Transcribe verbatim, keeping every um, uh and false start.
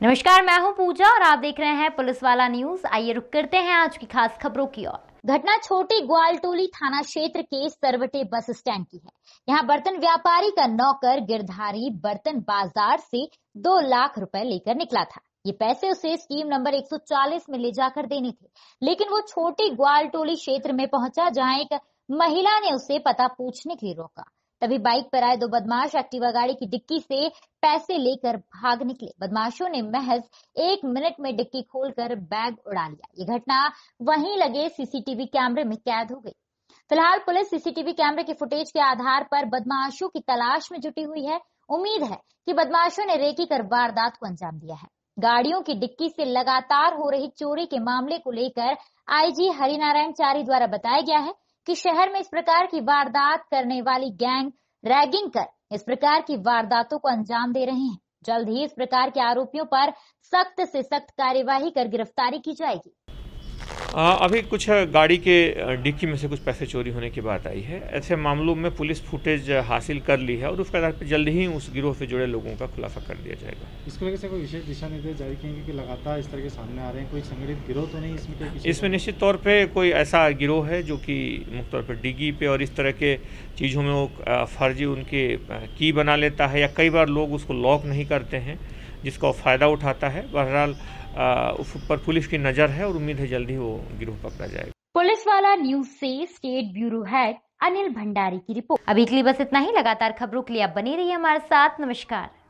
नमस्कार, मैं हूं पूजा और आप देख रहे हैं पुलिस वाला न्यूज। आइए रुक करते हैं आज की खास खबरों की ओर। घटना छोटी ग्वालटोली थाना क्षेत्र के सरवटे बस स्टैंड की है। यहां बर्तन व्यापारी का नौकर गिरधारी बर्तन बाजार से दो लाख रुपए लेकर निकला था। ये पैसे उसे स्कीम नंबर एक सौ चालीस में ले जाकर देने थे, लेकिन वो छोटी ग्वालटोली क्षेत्र में पहुंचा, जहां एक महिला ने उसे पता पूछने के लिए रोका। तभी बाइक पर आए दो बदमाश एक्टिवा गाड़ी की डिक्की से पैसे लेकर भाग निकले। बदमाशों ने महज एक मिनट में डिक्की खोलकर बैग उड़ा लिया। ये घटना वहीं लगे सीसीटीवी कैमरे में कैद हो गई। फिलहाल पुलिस सीसीटीवी कैमरे की फुटेज के आधार पर बदमाशों की तलाश में जुटी हुई है। उम्मीद है कि बदमाशों ने रेकी कर वारदात को अंजाम दिया है। गाड़ियों की डिक्की से लगातार हो रही चोरी के मामले को लेकर आईजी हरिनारायण चारी द्वारा बताया गया है कि शहर में इस प्रकार की वारदात करने वाली गैंग रैगिंग कर इस प्रकार की वारदातों को अंजाम दे रहे हैं। जल्द ही इस प्रकार के आरोपियों पर सख्त से सख्त कार्यवाही कर गिरफ्तारी की जाएगी। आ, अभी कुछ गाड़ी के डिक्की में से कुछ पैसे चोरी होने की बात आई है। ऐसे मामलों में पुलिस फुटेज हासिल कर ली है और उसके आधार पर जल्द ही उस गिरोह से जुड़े लोगों का खुलासा कर दिया जाएगा। इसको लेकर से कोई विशेष दिशा निर्देश जारी किए कि लगातार इस तरह के सामने आ रहे हैं, कोई संगठित गिरोह तो नहीं इसमें? कोई इसमें निश्चित तौर पे कोई ऐसा गिरोह है जो कि मुख्य तौर पर डिग्गी पे और इस तरह के चीज़ों में वो फर्जी उनके की बना लेता है, या कई बार लोग उसको लॉक नहीं करते हैं जिसका फ़ायदा उठाता है। बहरहाल उस पर पुलिस की नज़र है और उम्मीद है जल्दी वो गिरोह पकड़ा जाएगा। पुलिस वाला न्यूज से state bureau head Anil Bhandari की रिपोर्ट। अभी के लिए बस इतना ही। लगातार खबरों के लिए आप बने रहिए हमारे साथ। नमस्कार।